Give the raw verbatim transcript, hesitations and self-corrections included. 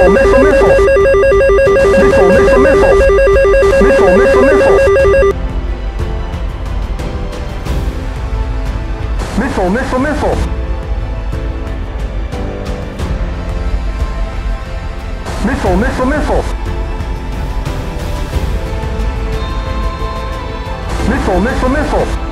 Missile, missile, missile. Missile, missile, missile. Missile, missile, missile. Missile, missile, missile. Missile, missile, missile. Missile, missile, missile.